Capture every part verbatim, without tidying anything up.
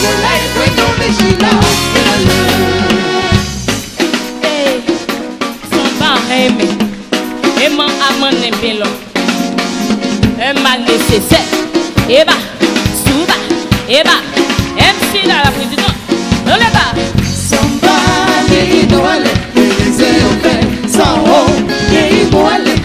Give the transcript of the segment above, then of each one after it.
Eba, Souba, Eba, M C dans la présidence. Non, les gars. Somebody no ale, c'est ok. Sans haut, et mo ale.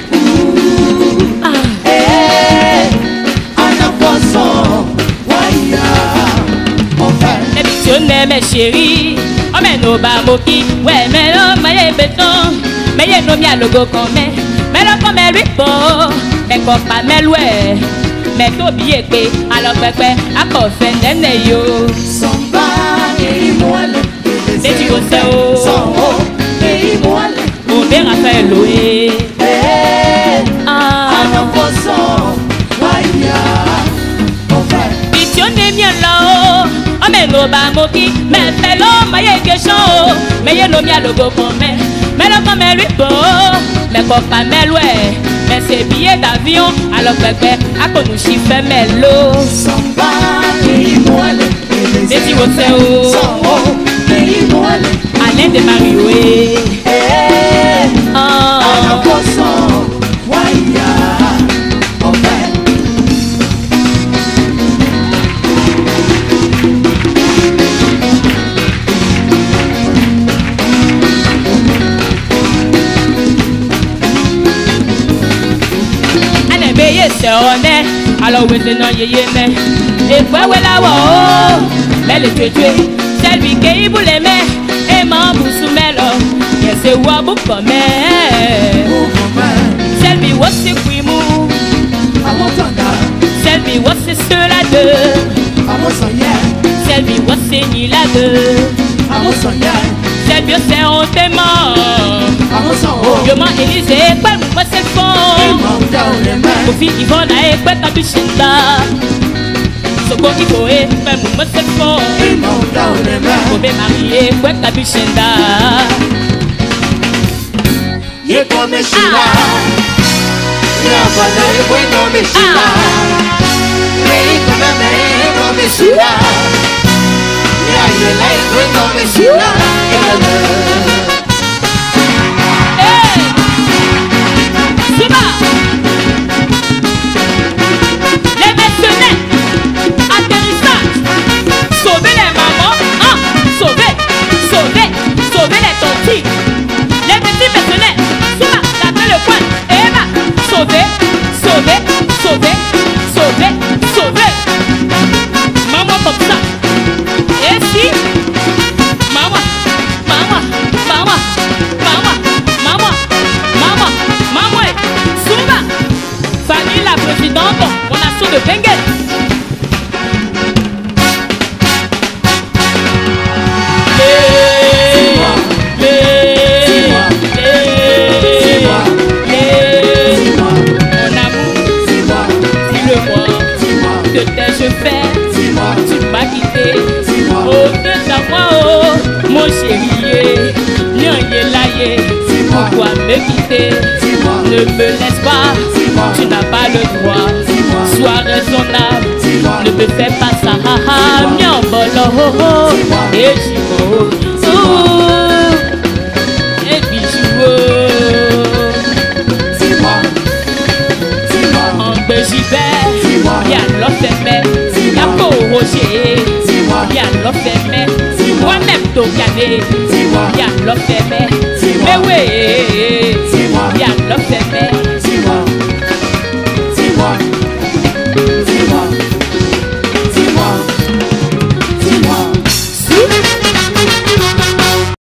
Eh, ana poisson, waya. Enfin. Les missionnaires, mes chéris, on met nos bamoki, ouais, mais non, mais béton, mais y'a nos mia logo qu'on met, mais là qu'on met lui pour, mais qu'on pas met ouais. Mais to biye pe alors pepe akofe nene yo Samba e moale Deji o se o Sango e moale O be Raphaël Loé Eh Ah Ano poso Waya Ofe Bitione mien lo O me no ba moki Me pelo ma ye gesho Me ye no mi alogo kome Me lo kome lui po Me kopa me lwe Mais c'est billet d'avion, alors bébé, à quoi nous chiffre mélo. Samba et moelle, et tu vois c'est où? Sango et moelle, Alain de Mario. Eh, ah, à la poisson, waya, en fait. C'est honnête, alors oui c'est non yé mais et fois ouais là oh mais le tué tué c'est lui qui voulait mais et m'en boussou melo yes c'est wa bou comme c'est lui what c'est qui mou c'est lui what c'est cela de c'est lui what c'est ni la de c'est bien c'est on t'aimant je m'en Élysée pas moi c'est fond Kofi Yvonne a ekwe kabishinda Soko Iko ekwe mumo sefo Kobe Marie ekwe kabishinda Yeko meshila Nyabana ekwe no meshila Yeko meme no meshila Nyayela ekwe no meshila Hey Suba Les mercenaires Atterrissage Sauver les mamans hein? Sauver Sauver Sauver les tontis Les petits mercenaires Suba Tapez le coin Eva Sauver Sauver Sauver Sauver Sauver Maman comme ça Et si Maman Maman Maman Maman Maman Maman Maman Suba Fanny la présidente on a son de Benguet que t'ai-je fait? Tu m'as quitté. Oh, de ta voix, oh, mon chéri. Nien yé la yé. Pourquoi me quitter? Ne me laisse pas. Tu n'as pas le droit. Sois raisonnable. Ne me fais pas ça. Mien bolo. Et j'y et puis en Belgique. Y'a l'offre y'a pour rocher, y'a l'offre moi-même t'au cané, y'a l'offre mais oui, y'a l'offre